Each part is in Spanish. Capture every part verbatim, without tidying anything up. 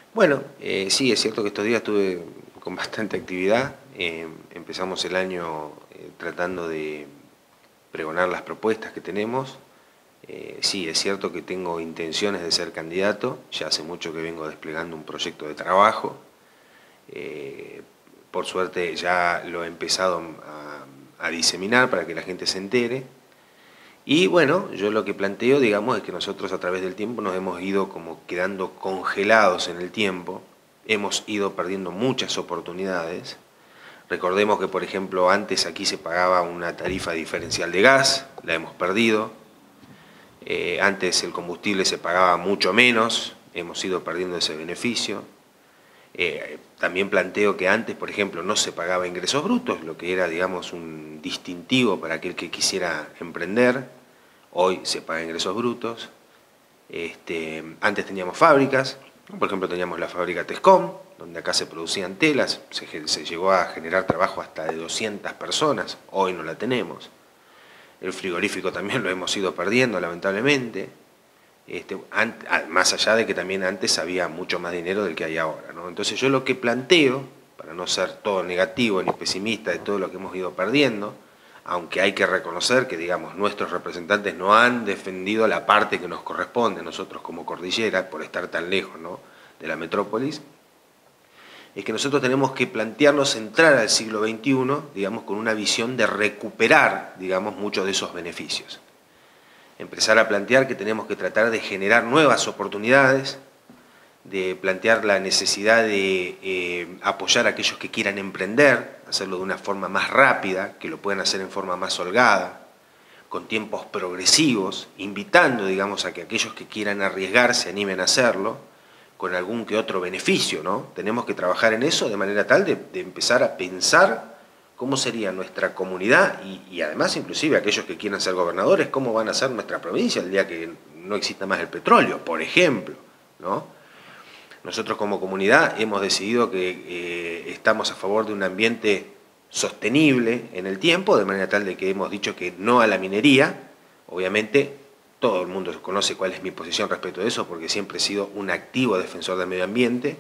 Bueno, eh, sí, es cierto que estos días estuve con bastante actividad. Eh, empezamos el año eh, tratando de pregonar las propuestas que tenemos. Eh, sí, es cierto que tengo intenciones de ser candidato. Ya hace mucho que vengo desplegando un proyecto de trabajo. Eh, por suerte ya lo he empezado a, a diseminar para que la gente se entere. Y bueno, yo lo que planteo, digamos, es que nosotros a través del tiempo nos hemos ido como quedando congelados en el tiempo, hemos ido perdiendo muchas oportunidades. Recordemos que, por ejemplo, antes aquí se pagaba una tarifa diferencial de gas, la hemos perdido. Eh, antes el combustible se pagaba mucho menos, hemos ido perdiendo ese beneficio. Eh, también planteo que antes, por ejemplo, no se pagaba ingresos brutos, lo que era, digamos, un distintivo para aquel que quisiera emprender. Hoy se paga ingresos brutos. Este, antes teníamos fábricas, por ejemplo teníamos la fábrica Tescom, donde acá se producían telas, se, se llegó a generar trabajo hasta de doscientas personas, hoy no la tenemos. El frigorífico también lo hemos ido perdiendo, lamentablemente. Este, an, más allá de que también antes había mucho más dinero del que hay ahora, ¿no? Entonces yo lo que planteo, para no ser todo negativo ni pesimista de todo lo que hemos ido perdiendo, aunque hay que reconocer que, digamos, nuestros representantes no han defendido la parte que nos corresponde, nosotros como cordillera, por estar tan lejos, ¿no?, de la metrópolis, es que nosotros tenemos que plantearnos entrar al siglo veintiuno, digamos, con una visión de recuperar, digamos, muchos de esos beneficios. Empezar a plantear que tenemos que tratar de generar nuevas oportunidades, de plantear la necesidad de eh, apoyar a aquellos que quieran emprender, hacerlo de una forma más rápida, que lo puedan hacer en forma más holgada, con tiempos progresivos, invitando, digamos, a que aquellos que quieran arriesgar se animen a hacerlo, con algún que otro beneficio, ¿no? Tenemos que trabajar en eso de manera tal de, de empezar a pensar cómo sería nuestra comunidad y, y además inclusive aquellos que quieran ser gobernadores, cómo van a ser nuestra provincia el día que no exista más el petróleo, por ejemplo, ¿no? Nosotros como comunidad hemos decidido que eh, estamos a favor de un ambiente sostenible en el tiempo, de manera tal de que hemos dicho que no a la minería. Obviamente todo el mundo conoce cuál es mi posición respecto de eso, porque siempre he sido un activo defensor del medio ambiente,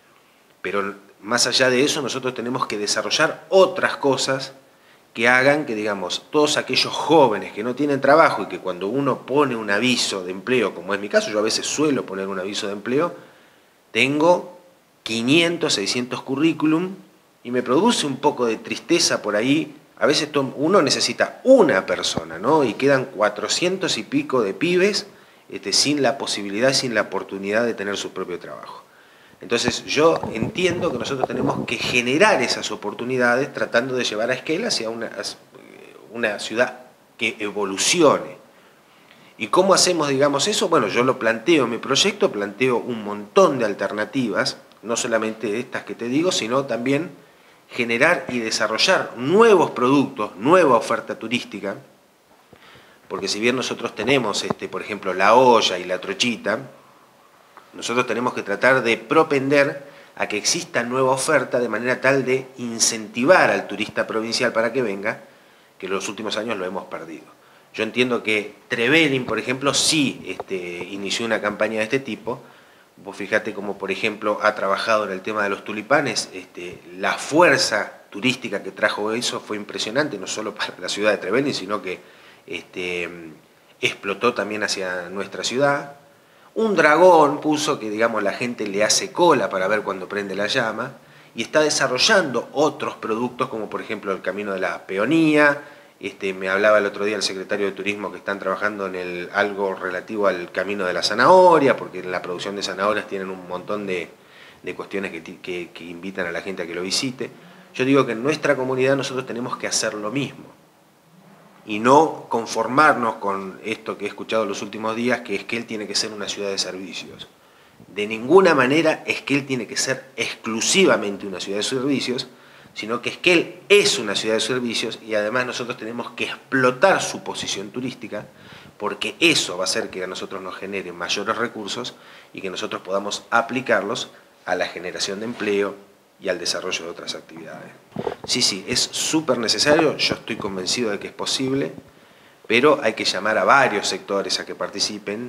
pero más allá de eso nosotros tenemos que desarrollar otras cosas que hagan que, digamos, todos aquellos jóvenes que no tienen trabajo y que cuando uno pone un aviso de empleo, como es mi caso, yo a veces suelo poner un aviso de empleo, tengo quinientos, seiscientos currículum y me produce un poco de tristeza por ahí. A veces uno necesita una persona, ¿no? Y quedan cuatrocientos y pico de pibes este, sin la posibilidad, sin la oportunidad de tener su propio trabajo. Entonces yo entiendo que nosotros tenemos que generar esas oportunidades tratando de llevar a Esquel hacia una, una ciudad que evolucione. ¿Y cómo hacemos, digamos, eso? Bueno, yo lo planteo en mi proyecto, planteo un montón de alternativas, no solamente estas que te digo, sino también generar y desarrollar nuevos productos, nueva oferta turística, porque si bien nosotros tenemos, este, por ejemplo, la olla y la trochita, nosotros tenemos que tratar de propender a que exista nueva oferta de manera tal de incentivar al turista provincial para que venga, que en los últimos años lo hemos perdido. Yo entiendo que Trevelin, por ejemplo, sí este, inició una campaña de este tipo. Vos fíjate cómo, por ejemplo, ha trabajado en el tema de los tulipanes. Este, la fuerza turística que trajo eso fue impresionante, no solo para la ciudad de Trevelin, sino que este, explotó también hacia nuestra ciudad. Un dragón puso que, digamos, la gente le hace cola para ver cuando prende la llama y está desarrollando otros productos como, por ejemplo, el Camino de la Peonía. Este, me hablaba el otro día el secretario de Turismo que están trabajando en el, algo relativo al Camino de la Zanahoria, porque en la producción de zanahorias tienen un montón de, de cuestiones que, que, que invitan a la gente a que lo visite. Yo digo que en nuestra comunidad nosotros tenemos que hacer lo mismo y no conformarnos con esto que he escuchado en los últimos días, que Esquel tiene que ser una ciudad de servicios. De ninguna manera Esquel tiene que ser exclusivamente una ciudad de servicios, sino que Esquel es una ciudad de servicios y además nosotros tenemos que explotar su posición turística, porque eso va a hacer que a nosotros nos genere mayores recursos y que nosotros podamos aplicarlos a la generación de empleo y al desarrollo de otras actividades. Sí, sí, es súper necesario, yo estoy convencido de que es posible, pero hay que llamar a varios sectores a que participen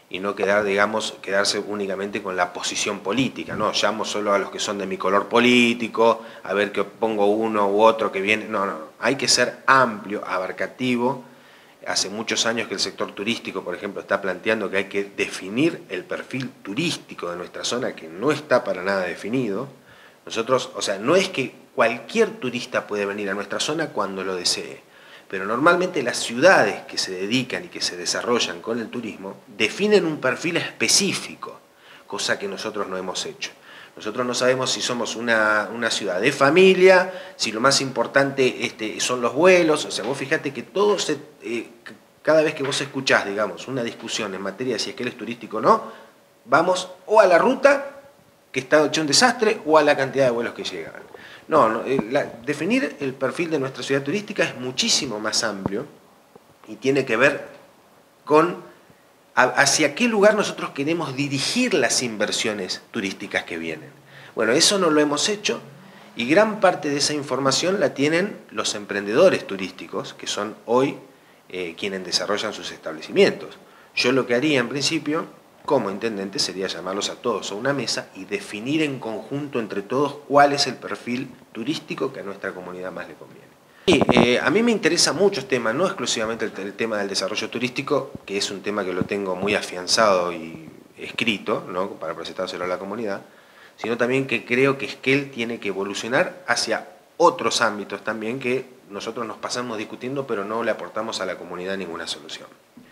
y no quedar, digamos, quedarse únicamente con la posición política, ¿no? Llamo solo a los que son de mi color político, a ver que pongo uno u otro que viene. No, no, hay que ser amplio, abarcativo. Hace muchos años que el sector turístico, por ejemplo, está planteando que hay que definir el perfil turístico de nuestra zona, que no está para nada definido. Nosotros, o sea, no es que cualquier turista puede venir a nuestra zona cuando lo desee, pero normalmente las ciudades que se dedican y que se desarrollan con el turismo definen un perfil específico, cosa que nosotros no hemos hecho. Nosotros no sabemos si somos una, una ciudad de familia, si lo más importante este, son los vuelos. O sea, vos fijate que todo se, eh, cada vez que vos escuchás, digamos, una discusión en materia de si es que él es turístico o no, vamos o a la ruta, que está hecho un desastre, o a la cantidad de vuelos que llegan. No, no la, definir el perfil de nuestra ciudad turística es muchísimo más amplio y tiene que ver con hacia qué lugar nosotros queremos dirigir las inversiones turísticas que vienen. Bueno, eso no lo hemos hecho y gran parte de esa información la tienen los emprendedores turísticos, que son hoy eh, quienes desarrollan sus establecimientos. Yo lo que haría en principio, como intendente, sería llamarlos a todos a una mesa y definir en conjunto entre todos cuál es el perfil turístico que a nuestra comunidad más le conviene. Sí, eh, a mí me interesa mucho este tema, no exclusivamente el, el tema del desarrollo turístico, que es un tema que lo tengo muy afianzado y escrito, ¿no?, para presentárselo a la comunidad, sino también que creo que Esquel tiene que evolucionar hacia otros ámbitos también que nosotros nos pasamos discutiendo, pero no le aportamos a la comunidad ninguna solución.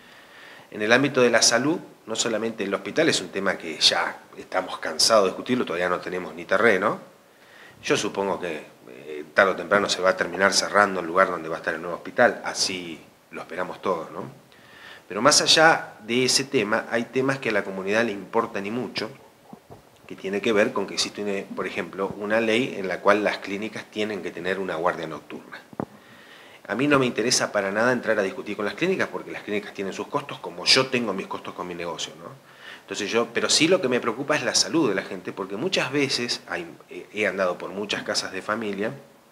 En el ámbito de la salud, no solamente el hospital es un tema que ya estamos cansados de discutirlo, todavía no tenemos ni terreno. Yo supongo que eh, tarde o temprano se va a terminar cerrando el lugar donde va a estar el nuevo hospital, así lo esperamos todos, ¿no? Pero más allá de ese tema, hay temas que a la comunidad le importan y mucho, que tiene que ver con que existe, por ejemplo, una ley en la cual las clínicas tienen que tener una guardia nocturna. A mí no me interesa para nada entrar a discutir con las clínicas, porque las clínicas tienen sus costos, como yo tengo mis costos con mi negocio, ¿no? Entonces yo, pero sí lo que me preocupa es la salud de la gente, porque muchas veces hay, he andado por muchas casas de familia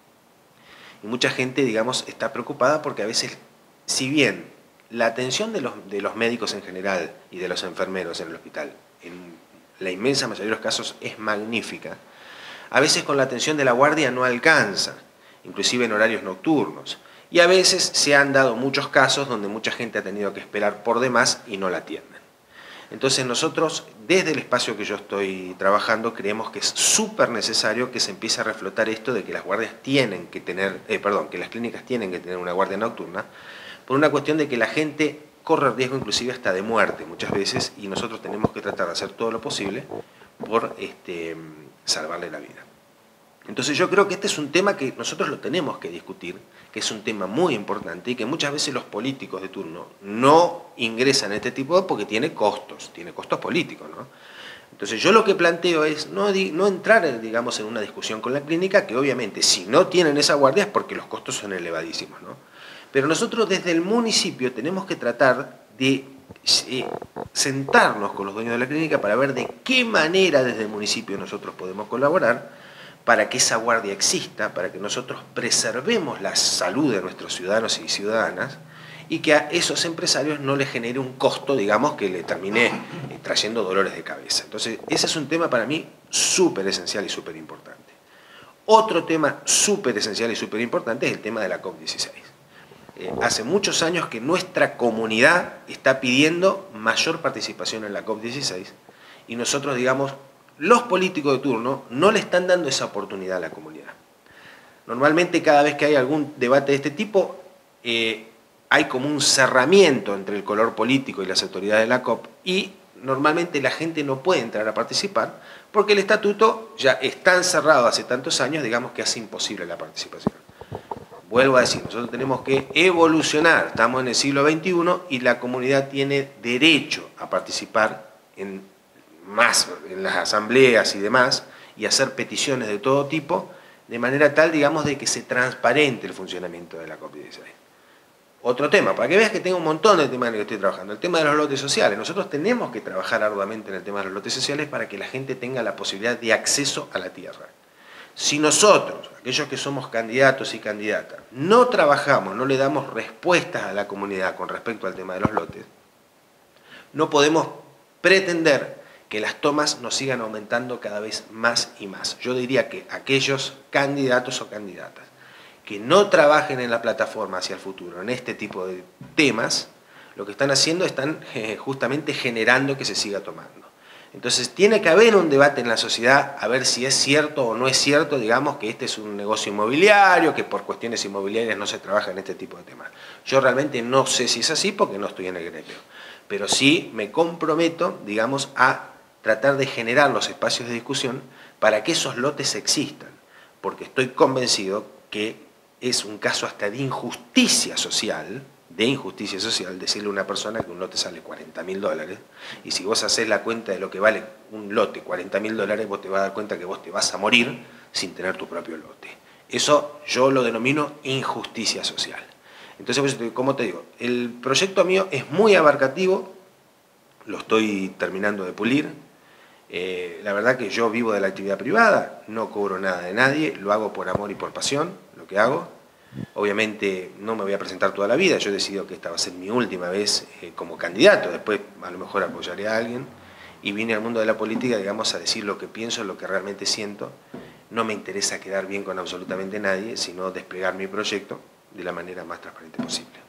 y mucha gente, digamos, está preocupada porque a veces, si bien la atención de los, de los médicos en general y de los enfermeros en el hospital, en la inmensa mayoría de los casos es magnífica, a veces con la atención de la guardia no alcanza, inclusive en horarios nocturnos. Y a veces se han dado muchos casos donde mucha gente ha tenido que esperar por demás y no la atienden. Entonces nosotros, desde el espacio que yo estoy trabajando, creemos que es súper necesario que se empiece a reflotar esto de que las guardias tienen que tener, eh, perdón, que las clínicas tienen que tener una guardia nocturna, por una cuestión de que la gente corre riesgo inclusive hasta de muerte muchas veces, y nosotros tenemos que tratar de hacer todo lo posible por este, salvarle la vida. Entonces yo creo que este es un tema que nosotros lo tenemos que discutir, que es un tema muy importante y que muchas veces los políticos de turno no ingresan en este tipo de porque tiene costos, tiene costos políticos, ¿no? Entonces yo lo que planteo es no, no entrar, digamos, en una discusión con la clínica, que obviamente si no tienen esa guardia es porque los costos son elevadísimos, ¿no? Pero nosotros desde el municipio tenemos que tratar de eh, sentarnos con los dueños de la clínica para ver de qué manera desde el municipio nosotros podemos colaborar para que esa guardia exista, para que nosotros preservemos la salud de nuestros ciudadanos y ciudadanas y que a esos empresarios no les genere un costo, digamos, que le termine eh, trayendo dolores de cabeza. Entonces, ese es un tema para mí súper esencial y súper importante. Otro tema súper esencial y súper importante es el tema de la COP dieciséis. Eh, hace muchos años que nuestra comunidad está pidiendo mayor participación en la COP dieciséis y nosotros, digamos, los políticos de turno no le están dando esa oportunidad a la comunidad. Normalmente cada vez que hay algún debate de este tipo, eh, hay como un cerramiento entre el color político y las autoridades de la COP y normalmente la gente no puede entrar a participar porque el estatuto ya es tan cerrado hace tantos años, digamos, que hace imposible la participación. Vuelvo a decir, nosotros tenemos que evolucionar, estamos en el siglo veintiuno y la comunidad tiene derecho a participar en más en las asambleas y demás, y hacer peticiones de todo tipo, de manera tal, digamos, de que se transparente el funcionamiento de la COP dieciséis. Otro tema, para que veas que tengo un montón de temas en el que estoy trabajando, el tema de los lotes sociales. Nosotros tenemos que trabajar arduamente en el tema de los lotes sociales para que la gente tenga la posibilidad de acceso a la tierra. Si nosotros, aquellos que somos candidatos y candidatas, no trabajamos, no le damos respuestas a la comunidad con respecto al tema de los lotes, no podemos pretender que las tomas nos sigan aumentando cada vez más y más. Yo diría que aquellos candidatos o candidatas que no trabajen en la plataforma hacia el futuro, en este tipo de temas, lo que están haciendo, están eh, justamente generando que se siga tomando. Entonces tiene que haber un debate en la sociedad a ver si es cierto o no es cierto, digamos, que este es un negocio inmobiliario, que por cuestiones inmobiliarias no se trabaja en este tipo de temas. Yo realmente no sé si es así porque no estoy en el gremio, pero sí me comprometo, digamos, a tratar de generar los espacios de discusión para que esos lotes existan, porque estoy convencido que es un caso hasta de injusticia social, de injusticia social, decirle a una persona que un lote sale cuarenta mil dólares, y si vos hacés la cuenta de lo que vale un lote, cuarenta mil dólares, vos te vas a dar cuenta que vos te vas a morir sin tener tu propio lote. Eso yo lo denomino injusticia social. Entonces, como te digo, el proyecto mío es muy abarcativo, lo estoy terminando de pulir. Eh, la verdad que yo vivo de la actividad privada, no cobro nada de nadie, lo hago por amor y por pasión, lo que hago. Obviamente no me voy a presentar toda la vida, yo he decidido que esta va a ser mi última vez eh, como candidato, después a lo mejor apoyaré a alguien, y vine al mundo de la política, digamos, a decir lo que pienso, lo que realmente siento. No me interesa quedar bien con absolutamente nadie, sino desplegar mi proyecto de la manera más transparente posible.